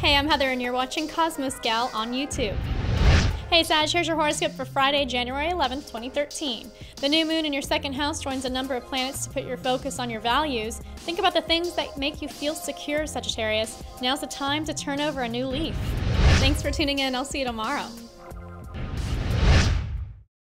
Hey, I'm Heather and you're watching Cosmos Gal on YouTube. Hey Sag, here's your horoscope for Friday, January 11th, 2013. The new moon in your second house joins a number of planets to put your focus on your values. Think about the things that make you feel secure, Sagittarius. Now's the time to turn over a new leaf. Thanks for tuning in. I'll see you tomorrow.